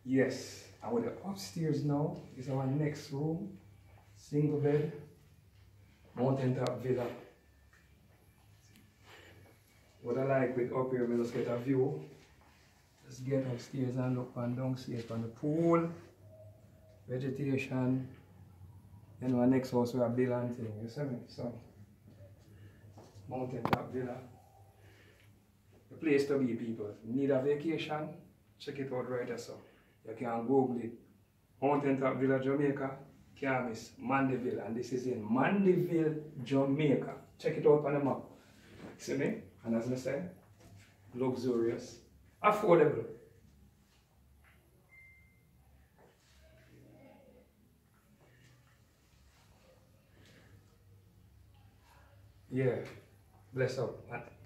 Yes, and with the upstairs now is our next room. Single bed, mountaintop villa. What I like with up here, we just get a view. Just get upstairs and look on downstairs on the pool, vegetation. You know, our next house we are building thing, you see me? So, mountaintop villa. The place to be, people. Need a vacation? Check it out right there, so. You can Google it. Mountaintop Villa, Jamaica. Can't miss Mandeville, and this is in Mandeville, Jamaica. Check it out on the map. See me? And as I said, luxurious, affordable. Yeah, bless up.